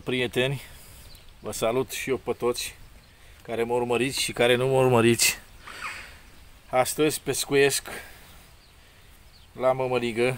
prieteni, vă salut și eu pe toți care mă urmăriți și care nu mă urmăriți. Astăzi pescuiesc la mămăligă.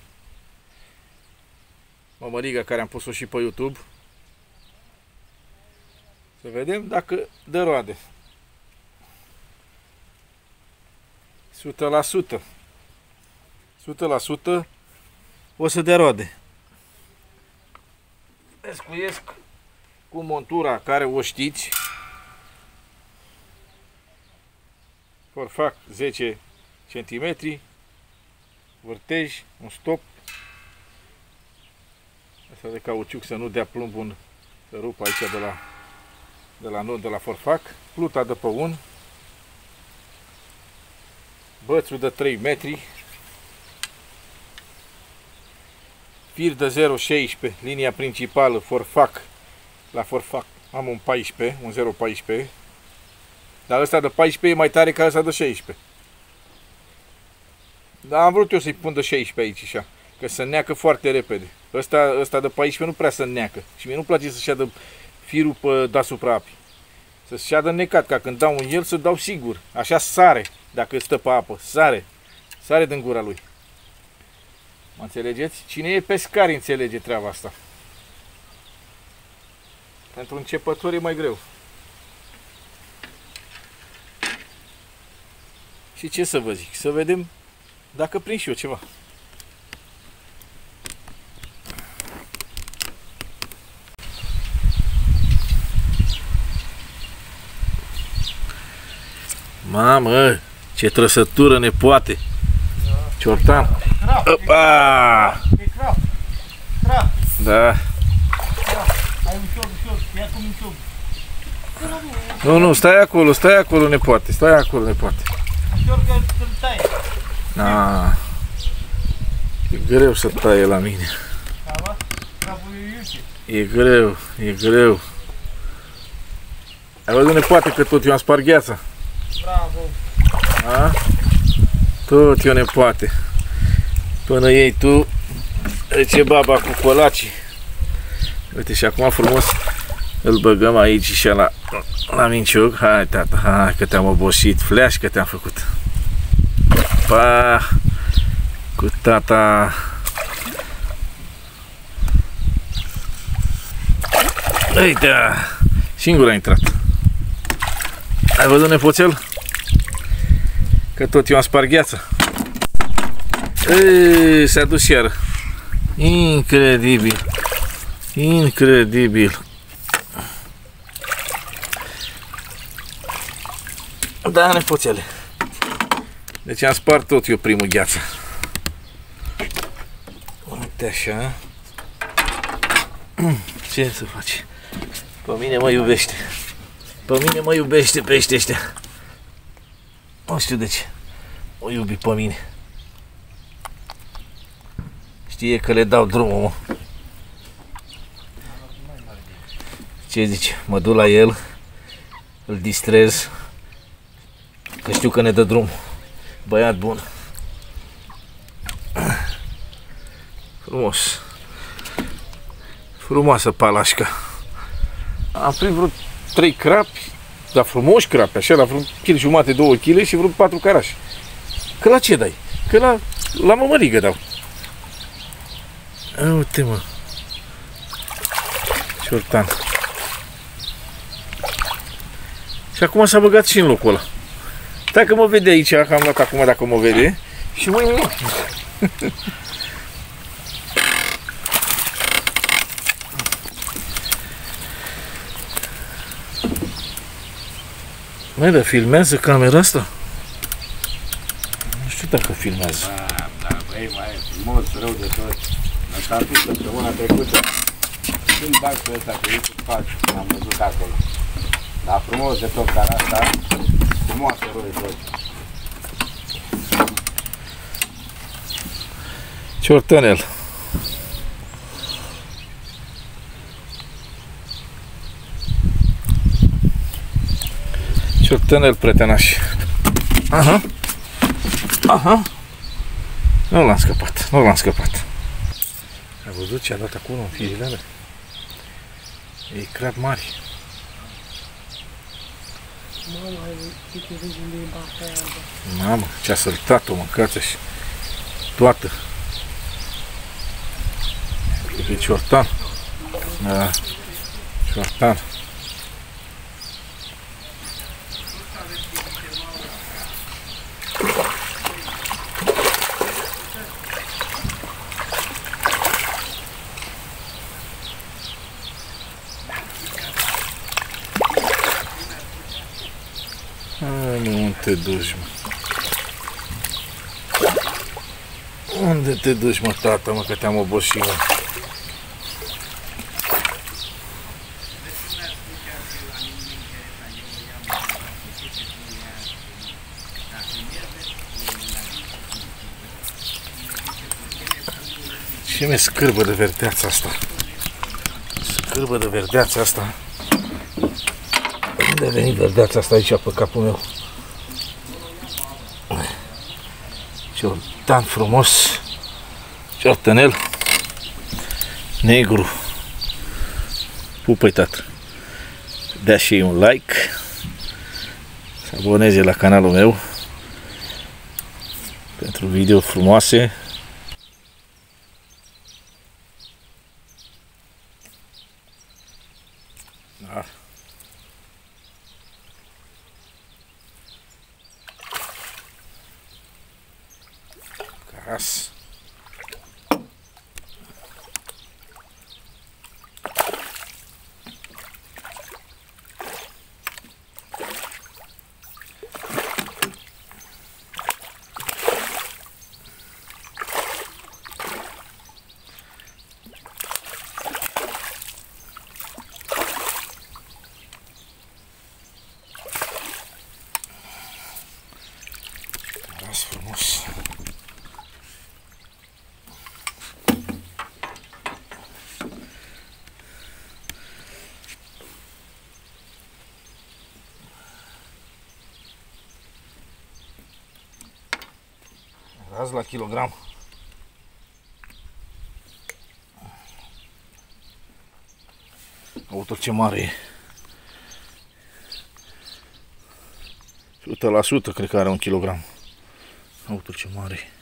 Mămăliga care am pus-o și pe YouTube. Să vedem dacă dă roade. 100%. 100% o să dea roade. Pescuiesc cu montura care o știți. Forfac 10 cm, vârtej, un stop. Asta de cauciuc să nu dea plumbul, să rup aici de la forfac. Pluta de păun. Bățul de 3 metri. Fir de 0,16, linia principală, forfac. La forfac am un 14, un 0,14. Dar ăsta de 14 e mai tare ca ăsta de 16. Dar am vrut eu să-i pun de 16 aici așa, că se neacă foarte repede. Ăsta de 14 nu prea se neacă. Și mie nu place să șadă firul pe deasupra apii. Să se șadă necat, ca când dau în el să dau sigur. Așa sare, dacă stă pe apă, sare. Sare din gura lui. Mă înțelegeți? Cine e pescar înțelege treaba asta. Pentru începători e mai greu. Și ce să vă zic? Să vedem dacă prind și eu ceva. Mamă, ce trăsătură ne poate! Ciortan! Opa! Da. Nu, stai acolo, nepoate, stai acolo, nepoate. Da. E greu să taie la mine. E greu. Ai văzut, nepoate, că tot eu am spart gheața? Bravo! A? Tot eu, nepoate. Până iei tu, ce baba cu colacii. Uite, și acum frumos îl băgăm aici și la minciuc. Hai, tata, hai că te-am obosit. Flash că te-am făcut. Pa! Cu tata. Uite! Singur a intrat. Ai văzut, nepoțel? Că tot eu am spart gheața. S-a dus iară. Incredibil. Incredibil. Da, nepoțele. Deci am spart tot eu primul gheață. Uite așa. Ce să faci? Pe mine mă iubește. Pe mine mă iubește pește ăștia. Nu știu de ce. O iubi pe mine. Știe că le dau drumul, mă. Ce zici? Mă duc la el, îl distrez, că știu că ne dă drum. Băiat bun. Frumos. Frumoasă palașca. Am prins vreo 3 crapi, dar frumoși crapi, așa, la vreo 1,5 kg, 2 kg și vreo 4 carași. Că la ce dai? Că la mămăligă dau. Uite, mă. Ciortan. Și acum s-a băgat și în locul ăla. Dacă mă vede aici, că am luat acum dacă mă vede. Și mâine. Măi, dar filmează camera asta? Nu știu dacă filmează. Da, băi, mai e frumos, rău de tot. Asta am pus săptămâna trecută. Când bag pe ăsta, că eu cu fac, am văzut acolo. Dar frumos de tot, cara asta, frumoasă rău de tot. Ciortanel. Ciortanel, prietenaș. Aha. Aha. Nu l-am scăpat, nu l-am scăpat. Ai văzut ce a dat acolo în firele alea? E crab mari. Mamă, ce-a săltat-o, mâncați și toată. E ciortan. Da, ciortan. Unde te duci, mă? Unde te duci, mă, tata, mă, că te-am obosit, mă? Ce mi-e scârbă de verdeața asta? Scârbă de verdeața asta. Unde a venit verdeața asta aici pe capul meu? Ciortan frumos, ciortanel negru. Pupă-i, tată. Dea și un like, să aboneze la canalul meu pentru video frumoase. Da. Caras. Caras frumos. Raz la kilogram. Uite ce mare e. 100% cred că are 1 kilogram. Uite ce mare e.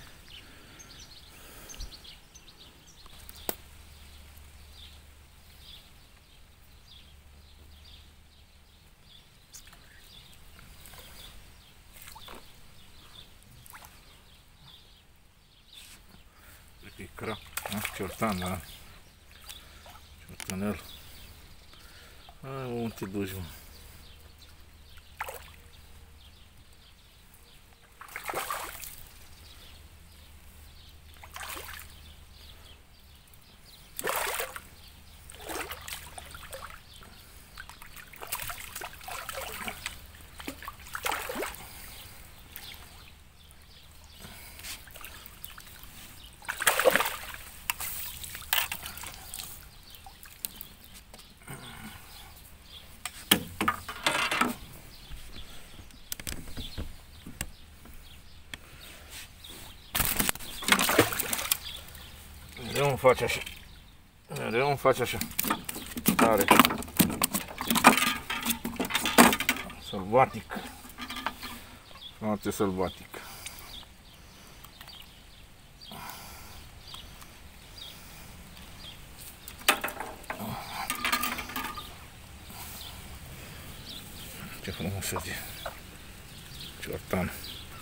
Icra, ciortan, da? Ciortanel. Ai, unde te duci, mă? Mereu îmi face așa. Mereu îmi face așa. Tare. Sălbatic. Foarte sălbatic. Ce frumos e. Ciortan.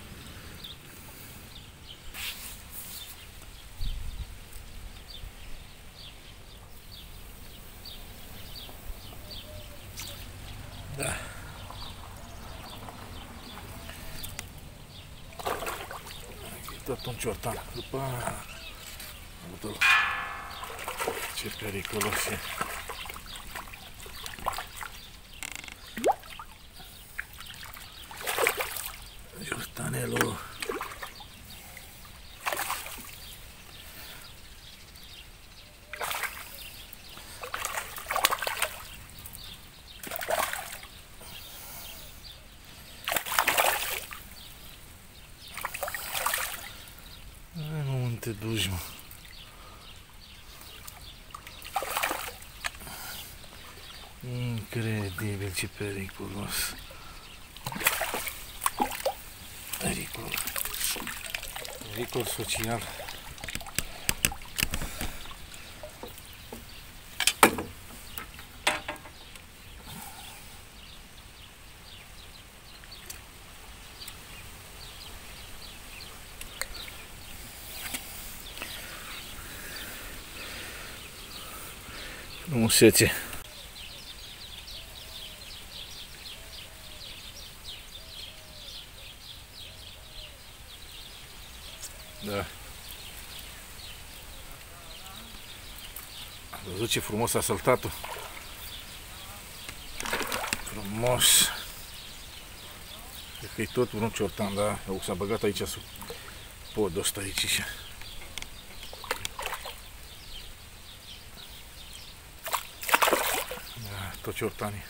Da. E tot un ciortan. După... Uite-l. Ce periculos e. Ciortanelul. Unde te duci, mă? Incredibil, ce periculos. Pericol. Pericol social. Frumusețe. Da. Am văzut ce frumos a săltat-o. Frumos. Cred că e tot un ciortan, da? S-a băgat aici sub podul ăsta aici și... Da, tot ciortanii.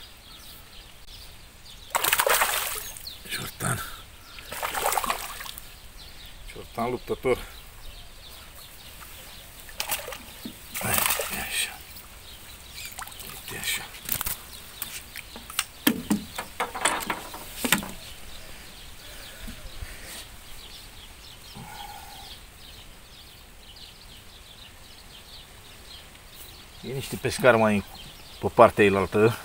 Ciortan. Ciortan luptător. Hai, e așa. Uite așa. E niște pescari mai pe partea ailaltă.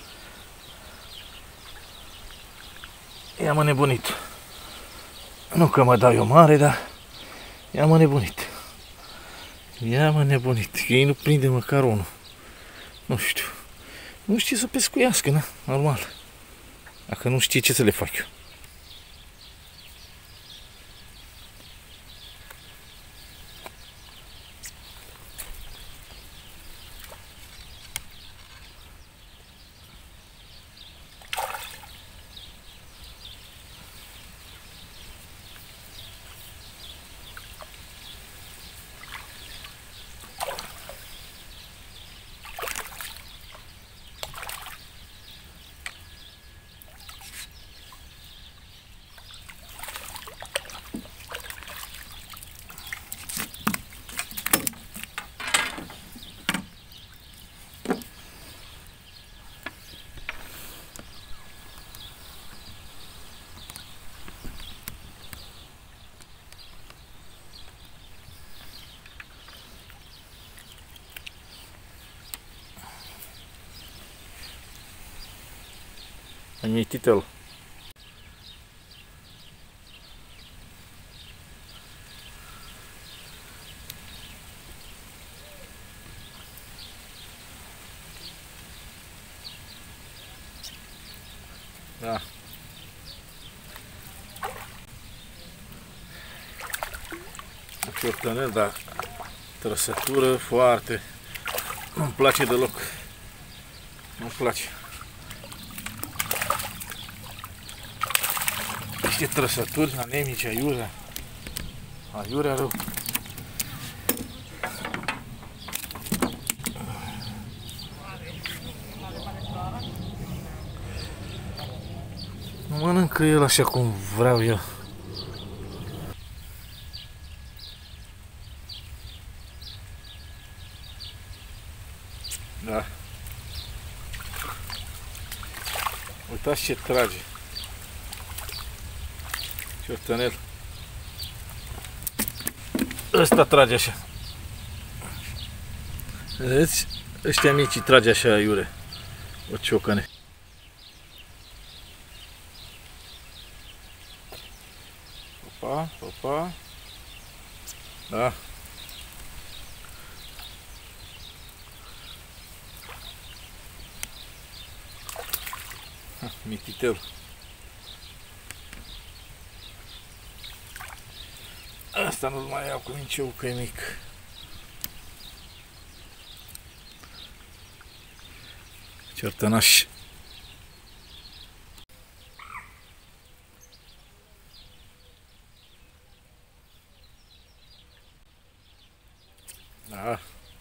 I-am înnebunit. Nu că mă dau eu mare, dar i-am înnebunit. I-am înnebunit. Ei nu prinde măcar unul. Nu știu. Nu știe să pescuiască, na? Normal. Dacă nu știe, ce să le fac eu? Ai mitit-l. Da. Ciortanel, dar trăsătură foarte. Nu-mi place deloc. Nu-mi place. Niște trăsături anemice, aiurea. Aiurea rău. Nu mănâncă el așa cum vreau eu. Da. Uitați ce trage. Ciortanel. Ăsta trage așa. Vedeți? Ăștia mici trage așa iure. O ciocane. Opa, opa. Da. Mititel. Asta nu-l mai iau cu niciun, că e mic. Ciortănaș. Da.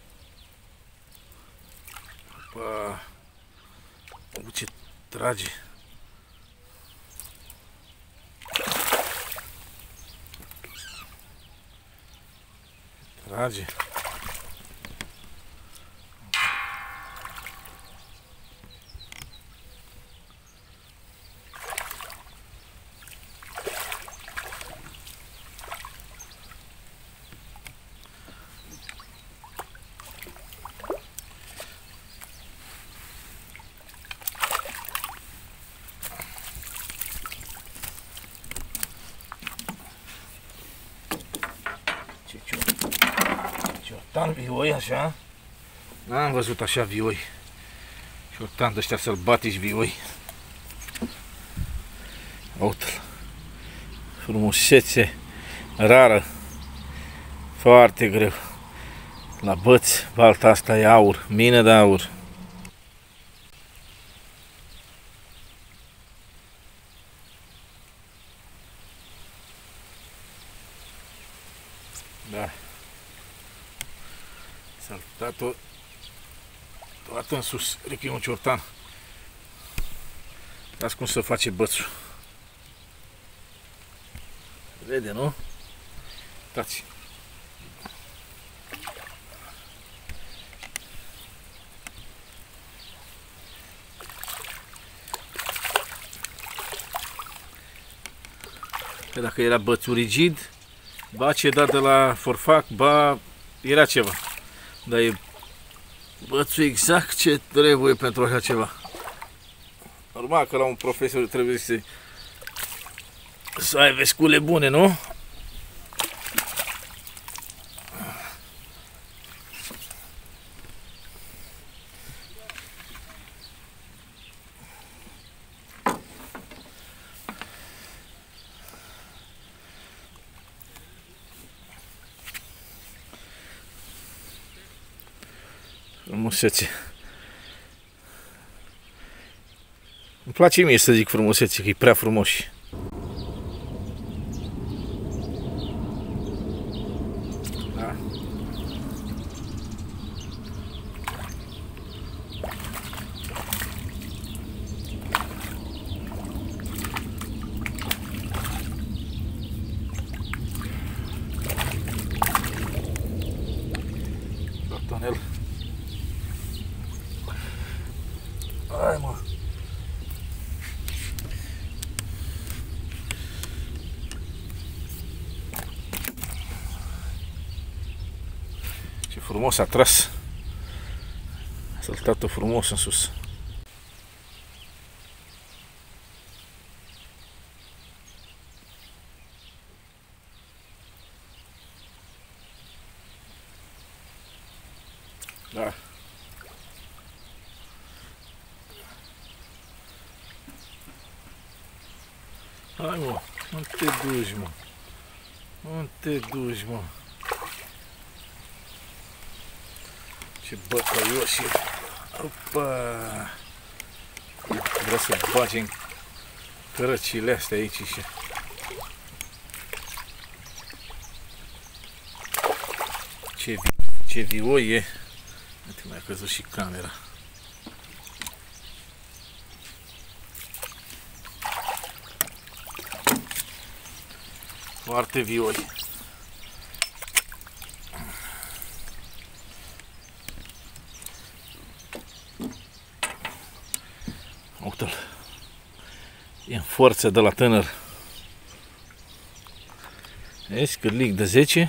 Opa. Ce trage. Trage. ciortan vioi, așa. N-am văzut așa vioi. Ciortan de ăștia sălbatici vioi. Uite-l. Frumusețe rară. Foarte greu. La băți, balta asta e aur, mină de aur. Da. Saltat-o toată în sus. Cred că e un ciortan. Uitați cum se face bățul. Vede, nu? Uitați. Că dacă era bățul rigid, ba ce dat de la forfac, ba era ceva. Dar e bățul exact ce trebuie pentru așa ceva. Normal că la un profesor trebuie să ai vescule bune, nu? Frumusețe. Îmi place mie să zic frumusețe, că e prea frumos. Da. Tortonel. Hai, mă. Ce frumos a tras. A săltat-o frumos în sus. Da. Hai, mă, unde te duci, mă? Unde te duci, mă? Ce bătăioși e! Opa! Vreau să bage în cărăcile astea aici și... Ce vioi e! Uite, mai a căzut și camera. Foarte vioi. Uite-l. E în forță de la tânăr. Vezi, cârlic de 10.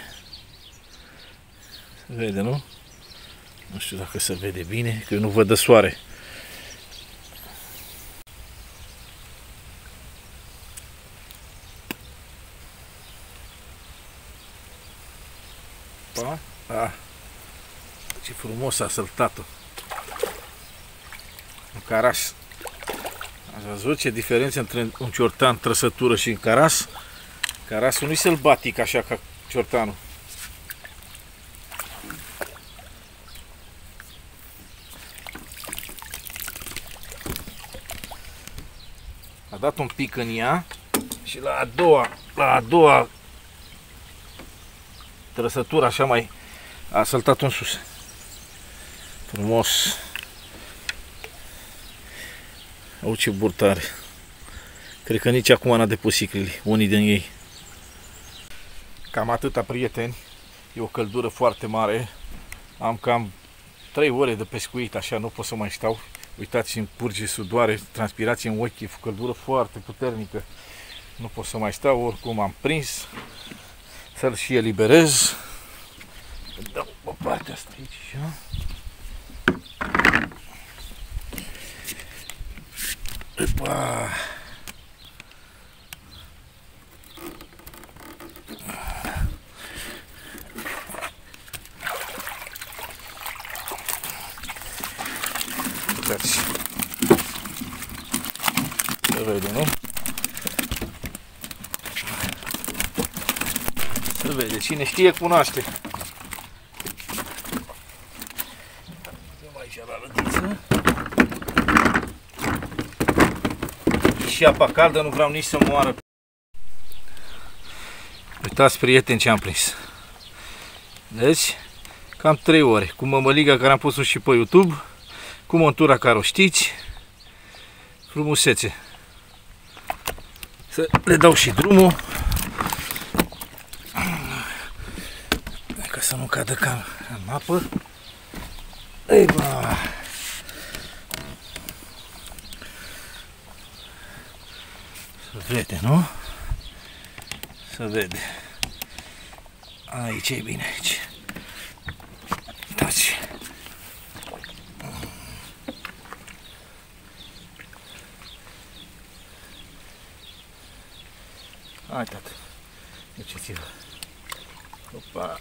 Se vede, nu? Nu știu dacă se vede bine, că eu nu văd de soare. Ah, ce frumos a săltat-o. Un caras. Ați văzut ce diferență între un ciortan trăsătură și un caras? Carasul nu-i sălbatic așa ca ciortanul. A dat un pic în ea și la a doua trăsătură așa mai a săltat în sus. Frumos. Au ce burtă are. Cred că nici acum n-a depus siclile, unii din ei. Cam atâta, prieteni. E o căldură foarte mare. Am cam 3 ore de pescuit, așa, nu pot să mai stau. Uitați, îmi curge sudoare, transpirație în ochi, e o căldură foarte puternică. Nu pot să mai stau, oricum am prins. Să-l și eliberez. Dăm pe partea asta aici, așa. Epa! vede, nu? Se vede, cine știe cunoaște. Aici la lădiță. Și apa caldă, nu vreau nici să moară. Uitați, prieteni, ce am prins. Deci, cam 3 ore. Cu mămăliga care am pus-o și pe YouTube, cu montura care o știți. Frumusețe. Să le dau și drumul. Ca să nu cadă ca în apă. Ei, bă. Se vede, nu? Se vede. Aici e bine, aici. Taci. Hai, tată. Duceți-vă. Opa.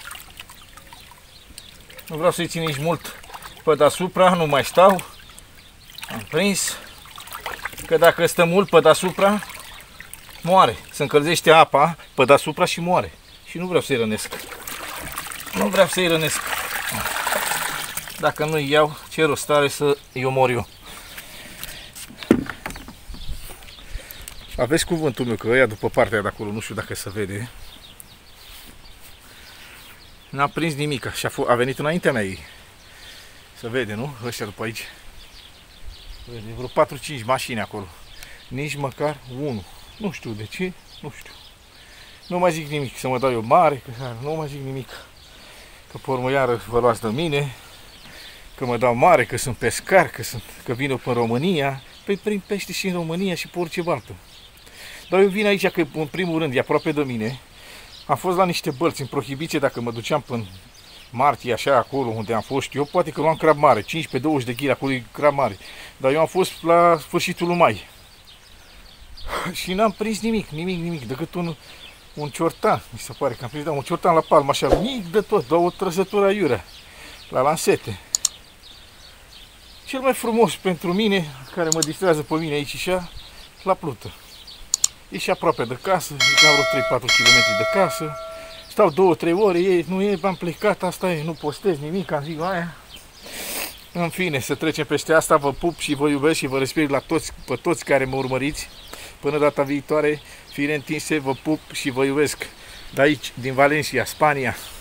Nu vreau să-i țin nici mult pe deasupra, nu mai stau. Am prins. Că dacă stă mult pe deasupra, moare. Se încălzește apa pe deasupra și moare. Și nu vreau să-i rănesc. Nu vreau să-i rănesc. Dacă nu-i iau, ce rost are să-i omor eu? Aveți cuvântul meu că ăia după partea de acolo, nu știu dacă se vede. N-a prins nimic și a venit înaintea mea ei. Se vede, nu? Ăștia după aici. Vede, vreo 4-5 mașini acolo. Nici măcar unul. Nu știu de ce, nu știu. Nu mai zic nimic, să mă dau eu mare, că nu mai zic nimic. Că pe urmă iară vă luați de mine. Că mă dau mare, că sunt pescar, că vin eu pe România. Păi prind pește și în România și pe orice baltă. Dar eu vin aici că în primul rând e aproape de mine. Am fost la niște bălți în Prohibiție, dacă mă duceam până martie, așa, acolo unde am fost eu, poate că luam crab mare, 15-20 de kg, acolo e crab mare. Dar eu am fost la sfârșitul lui mai. Și n-am prins nimic, decât un ciortan, mi se pare că am prins, da, un ciortan la palmă, așa, mic de tot, doar o trăsătură aiurea, la lansete. Cel mai frumos pentru mine, care mă distrează pe mine aici și așa, la Plută. E și aproape de casă, e cam vreo 3-4 km de casă. Stau 2-3 ore, nu e, am plecat, asta e, nu postez nimic, am zis aia. În fine, să trecem peste asta, vă pup și vă iubesc și vă respect la toți, pe toți care mă urmăriți. Până data viitoare, fire întinse, vă pup și vă iubesc. De aici, din Valencia, Spania.